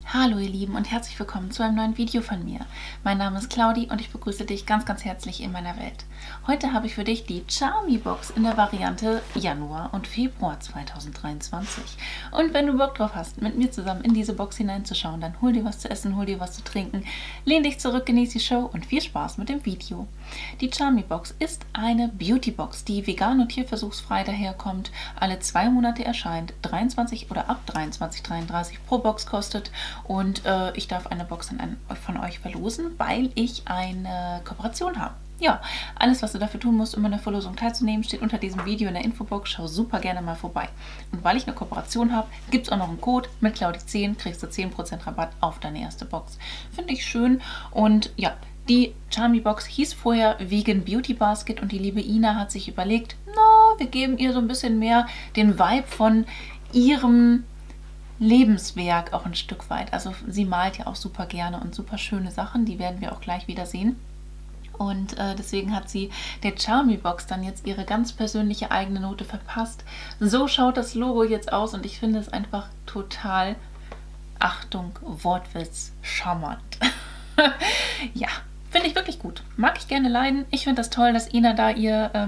Hallo ihr Lieben und herzlich willkommen zu einem neuen Video von mir. Mein Name ist Claudi und ich begrüße dich ganz, ganz herzlich in meiner Welt. Heute habe ich für dich die Charmy Box in der Variante Januar und Februar 2023. Und wenn du Bock drauf hast, mit mir zusammen in diese Box hineinzuschauen, dann hol dir was zu essen, hol dir was zu trinken, lehn dich zurück, genieß die Show und viel Spaß mit dem Video. Die Charmy Box ist eine Beauty Box, die vegan und tierversuchsfrei daherkommt, alle 2 Monate erscheint, 23 oder ab 23,33 pro Box kostet. Und ich darf eine Box von euch verlosen, weil ich eine Kooperation habe. Ja, alles, was du dafür tun musst, um an der Verlosung teilzunehmen, steht unter diesem Video in der Infobox. Schau super gerne mal vorbei. Und weil ich eine Kooperation habe, gibt es auch noch einen Code. Mit Claudi10 kriegst du 10% Rabatt auf deine erste Box. Finde ich schön. Und ja, die Charmy Box hieß vorher Vegan Beauty Basket und die liebe Ina hat sich überlegt, no, wir geben ihr so ein bisschen mehr den Vibe von ihrem Lebenswerk auch ein Stück weit. Also sie malt ja auch super gerne und super schöne Sachen, die werden wir auch gleich wieder sehen. Und deswegen hat sie der Charmy Box dann jetzt ihre ganz persönliche eigene Note verpasst. So schaut das Logo jetzt aus und ich finde es einfach total, Achtung, Wortwitz, charmant. Ja, finde ich wirklich gut. Mag ich gerne leiden. Ich finde das toll, dass Ina da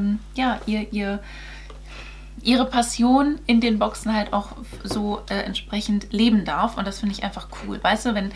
ihre Passion in den Boxen halt auch so entsprechend leben darf. Und das finde ich einfach cool. Weißt du,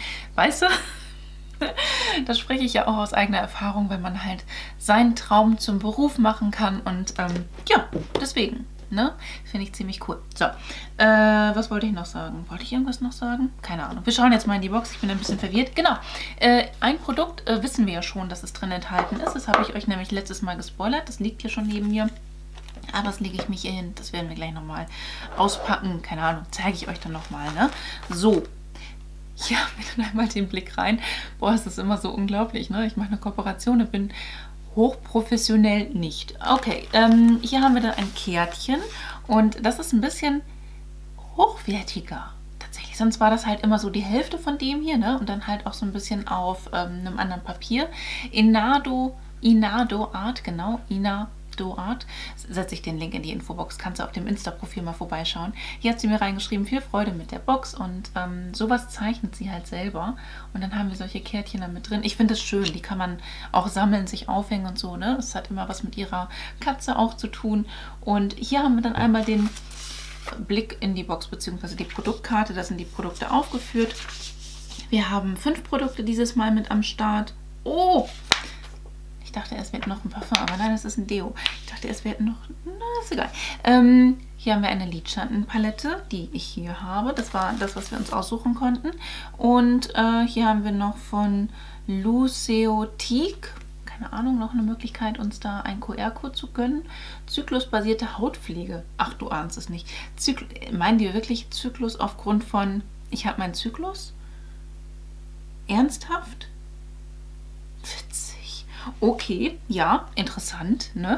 das spreche ich ja auch aus eigener Erfahrung, wenn man halt seinen Traum zum Beruf machen kann. Und ja, deswegen, ne, finde ich ziemlich cool. So, was wollte ich noch sagen? Wollte ich irgendwas noch sagen? Keine Ahnung. Wir schauen jetzt mal in die Box. Ich bin ein bisschen verwirrt. Genau, ein Produkt wissen wir ja schon, dass es drin enthalten ist. Das habe ich euch nämlich letztes Mal gespoilert. Das liegt hier schon neben mir. Aber das lege ich mich hier hin. Das werden wir gleich nochmal auspacken. Keine Ahnung, zeige ich euch dann nochmal, ne? So. Ja, bitte einmal den Blick rein. Boah, es ist immer so unglaublich, ne? Ich mache eine Kooperation und bin hochprofessionell nicht. Okay, hier haben wir dann ein Kärtchen. Und das ist ein bisschen hochwertiger. Tatsächlich, sonst war das halt immer so die Hälfte von dem hier, ne? Und dann halt auch so ein bisschen auf einem anderen Papier. Inado Art, genau, Inado Art. Setze ich den Link in die Infobox, kannst du auf dem Insta-Profil mal vorbeischauen. Hier hat sie mir reingeschrieben, viel Freude mit der Box und sowas zeichnet sie halt selber. Und dann haben wir solche Kärtchen da mit drin. Ich finde es schön, die kann man auch sammeln, sich aufhängen und so, ne? Das hat immer was mit ihrer Katze auch zu tun. Und hier haben wir dann einmal den Blick in die Box bzw. die Produktkarte, da sind die Produkte aufgeführt. Wir haben 5 Produkte dieses Mal mit am Start. Oh! Ich dachte, es wird noch ein Parfum, aber nein, es ist ein Deo. Ich dachte, es wird noch... Na, ist egal. Hier haben wir eine Lidschattenpalette, die ich hier habe. Das war das, was wir uns aussuchen konnten. Und hier haben wir noch von Luceotique, keine Ahnung, noch eine Möglichkeit, uns da einen QR-Code zu gönnen. Zyklusbasierte Hautpflege. Ach, du ahnst es nicht. Meinen die wirklich Zyklus aufgrund von, ich habe meinen Zyklus? Ernsthaft? Witzig. Okay, ja, interessant, ne?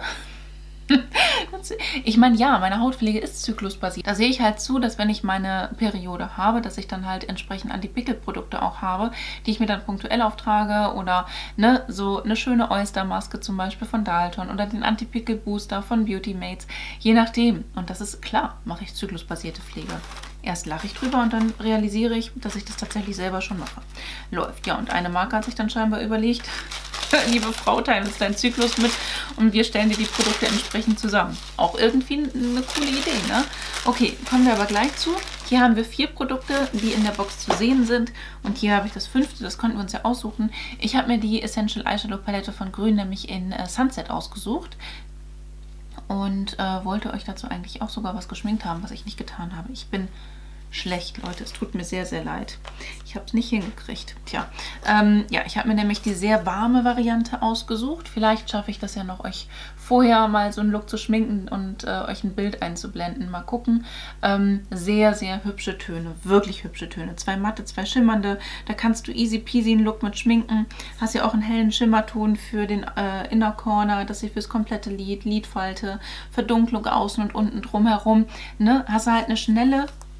Ich meine, ja, meine Hautpflege ist zyklusbasiert. Da sehe ich halt zu, dass wenn ich meine Periode habe, dass ich dann halt entsprechend Anti-Pickel-Produkte auch habe, die ich mir dann punktuell auftrage oder ne, so eine schöne Oyster-Maske zum Beispiel von Dalton oder den Anti-Pickel-Booster von Beauty Mates, je nachdem. Und das ist klar, mache ich zyklusbasierte Pflege. Erst lache ich drüber und dann realisiere ich, dass ich das tatsächlich selber schon mache. Läuft. Ja, und eine Marke hat sich dann scheinbar überlegt, liebe Frau, teilen uns deinen Zyklus mit und wir stellen dir die Produkte entsprechend zusammen. Auch irgendwie eine coole Idee, ne? Okay, kommen wir aber gleich zu. Hier haben wir 4 Produkte, die in der Box zu sehen sind. Und hier habe ich das 5., das konnten wir uns ja aussuchen. Ich habe mir die Essential Eyeshadow Palette von Grün nämlich in Sunset ausgesucht. Und wollte euch dazu eigentlich auch sogar was geschminkt haben, was ich nicht getan habe. Ich bin schlecht, Leute. Es tut mir sehr, sehr leid. Ich habe es nicht hingekriegt. Tja, ja, ich habe mir nämlich die sehr warme Variante ausgesucht. Vielleicht schaffe ich das ja noch, euch vorher mal so einen Look zu schminken und euch ein Bild einzublenden. Mal gucken. Sehr, sehr hübsche Töne. Wirklich hübsche Töne. 2 matte, 2 schimmernde. Da kannst du easy peasy einen Look mit schminken. Hast ja auch einen hellen Schimmerton für den Inner Corner. Das hier fürs komplette Lid, Lidfalte, Verdunklung außen und unten drumherum. Ne? Hast du halt eine schnelle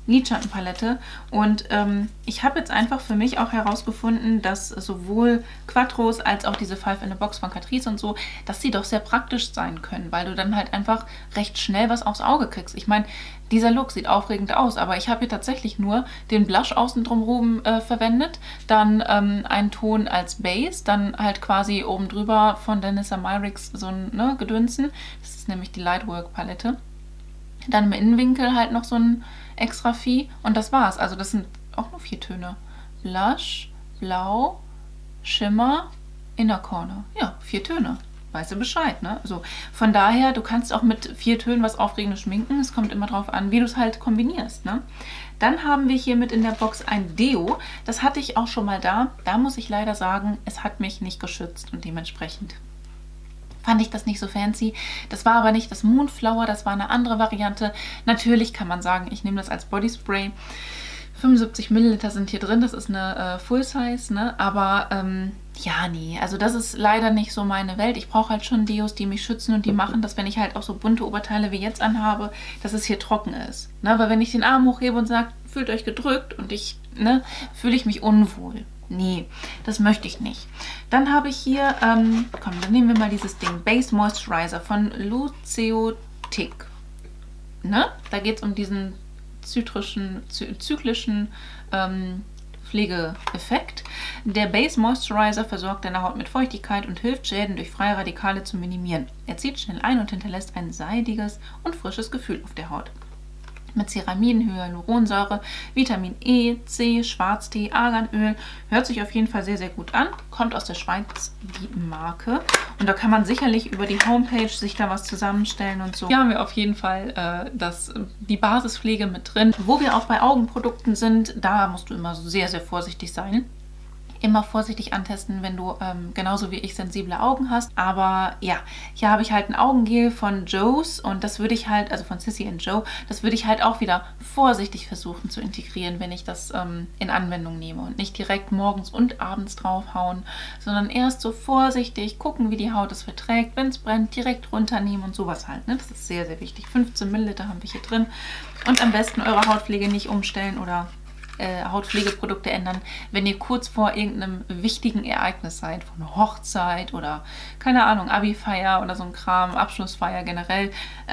Lidschattenpalette. Und ich habe jetzt einfach für mich auch herausgefunden, dass sowohl Quattros als auch diese 5 in a Box von Catrice und so, dass sie doch sehr praktisch sein können, weil du dann halt einfach recht schnell was aufs Auge kriegst. Ich meine, dieser Look sieht aufregend aus, aber ich habe hier tatsächlich nur den Blush außen drumherum verwendet, dann einen Ton als Base, dann halt quasi oben drüber von Danessa Myricks so ein Gedönsen. Das ist nämlich die Lightwork Palette. Dann im Innenwinkel halt noch so ein extra Vieh und das war's. Also das sind auch nur 4 Töne. Blush, Blau, Schimmer, Inner Corner. Ja, 4 Töne. Weißt du Bescheid, ne? Also von daher, du kannst auch mit 4 Tönen was Aufregendes schminken. Es kommt immer drauf an, wie du es halt kombinierst, ne? Dann haben wir hier mit in der Box ein Deo. Das hatte ich auch schon mal da. Da muss ich leider sagen, es hat mich nicht geschützt und dementsprechend fand ich das nicht so fancy. Das war aber nicht das Moonflower, das war eine andere Variante. Natürlich kann man sagen, ich nehme das als Bodyspray. 75 Milliliter sind hier drin, das ist eine Full Size, ne? Aber ja, nee, also das ist leider nicht so meine Welt. Ich brauche halt schon Deos, die mich schützen und die machen, dass wenn ich halt auch so bunte Oberteile wie jetzt anhabe, dass es hier trocken ist. Ne? Weil wenn ich den Arm hochhebe und sage, fühlt euch gedrückt und ich, ne, fühle ich mich unwohl. Nee, das möchte ich nicht. Dann habe ich hier, komm, dann nehmen wir mal dieses Ding, Base Moisturizer von Luceotic. Ne? Da geht es um diesen zyklischen Pflegeeffekt. Der Base Moisturizer versorgt deine Haut mit Feuchtigkeit und hilft, Schäden durch freie Radikale zu minimieren. Er zieht schnell ein und hinterlässt ein seidiges und frisches Gefühl auf der Haut. Mit Ceramin, Hyaluronsäure, Vitamin E, C, Schwarztee, Arganöl. Hört sich auf jeden Fall sehr, sehr gut an. Kommt aus der Schweiz, die Marke. Und da kann man sicherlich über die Homepage sich da was zusammenstellen und so. Hier haben wir auf jeden Fall die Basispflege mit drin. Wo wir auch bei Augenprodukten sind, da musst du immer sehr, sehr vorsichtig sein. Immer vorsichtig antesten, wenn du genauso wie ich sensible Augen hast. Aber ja, hier habe ich halt ein Augengel von Joe's und das würde ich halt, also von Sissy & Joe, das würde ich halt auch wieder vorsichtig versuchen zu integrieren, wenn ich das in Anwendung nehme und nicht direkt morgens und abends draufhauen, sondern erst so vorsichtig gucken, wie die Haut es verträgt, wenn es brennt, direkt runternehmen und sowas halt. Ne? Das ist sehr, sehr wichtig. 15 Milliliter haben wir hier drin und am besten eure Hautpflege nicht umstellen oder Hautpflegeprodukte ändern, wenn ihr kurz vor irgendeinem wichtigen Ereignis seid, von einer Hochzeit oder, keine Ahnung, Abi-Feier oder so ein Kram, Abschlussfeier generell,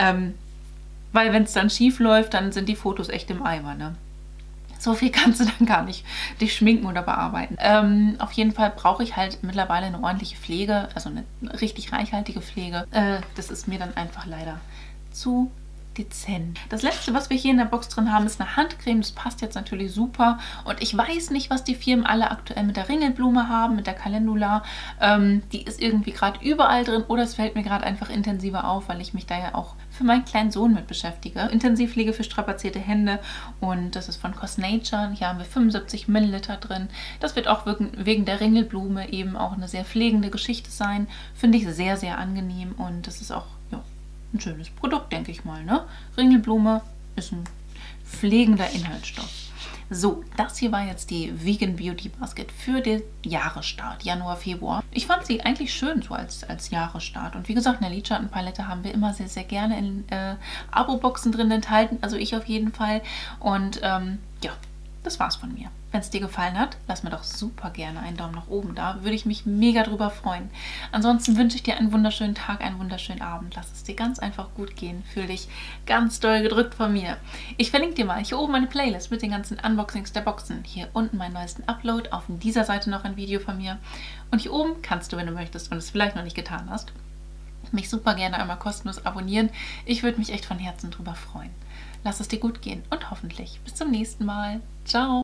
weil wenn es dann schief läuft, dann sind die Fotos echt im Eimer, ne? So viel kannst du dann gar nicht dich schminken oder bearbeiten. Auf jeden Fall brauche ich halt mittlerweile eine ordentliche Pflege, also eine richtig reichhaltige Pflege. Das ist mir dann einfach leider zu dezent. Das letzte, was wir hier in der Box drin haben, ist eine Handcreme. Das passt jetzt natürlich super. Und ich weiß nicht, was die Firmen alle aktuell mit der Ringelblume haben, mit der Calendula. Die ist irgendwie gerade überall drin oder es fällt mir gerade einfach intensiver auf, weil ich mich da ja auch für meinen kleinen Sohn mit beschäftige. Intensivpflege für strapazierte Hände und das ist von Cosnature. Hier haben wir 75 Milliliter drin. Das wird auch wegen der Ringelblume eben auch eine sehr pflegende Geschichte sein. Finde ich sehr, sehr angenehm und das ist auch ein schönes Produkt, denke ich mal, ne? Ringelblume ist ein pflegender Inhaltsstoff. So, das hier war jetzt die Vegan Beauty Basket für den Jahresstart, Januar, Februar. Ich fand sie eigentlich schön so als Jahresstart. Und wie gesagt, eine Lidschattenpalette haben wir immer sehr, sehr gerne in Abo-Boxen drin enthalten. Also ich auf jeden Fall. Und ja, das war's von mir. Wenn es dir gefallen hat, lass mir doch super gerne einen Daumen nach oben da. Würde ich mich mega drüber freuen. Ansonsten wünsche ich dir einen wunderschönen Tag, einen wunderschönen Abend. Lass es dir ganz einfach gut gehen. Fühl dich ganz doll gedrückt von mir. Ich verlinke dir mal hier oben eine Playlist mit den ganzen Unboxings der Boxen. Hier unten meinen neuesten Upload. Auf dieser Seite noch ein Video von mir. Und hier oben kannst du, wenn du möchtest und es vielleicht noch nicht getan hast, mich super gerne einmal kostenlos abonnieren. Ich würde mich echt von Herzen drüber freuen. Lass es dir gut gehen und hoffentlich bis zum nächsten Mal. Ciao!